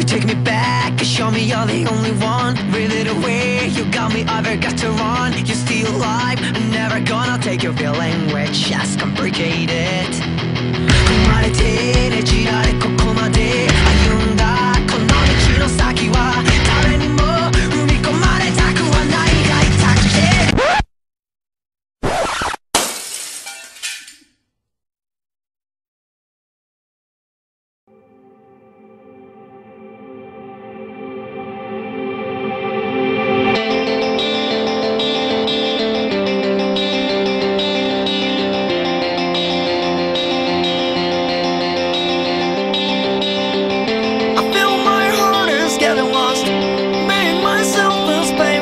Take me back, show me you're the only one. Really the way you got me, I've got to run. You're still alive, I'm never gonna take your feeling. We're just complicated. 生まれてねじられここまで歩んだこの道の先は誰にも踏み込まれたくはないが痛くて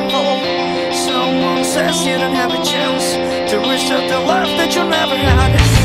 You don't have a chance to restart the life that you never had.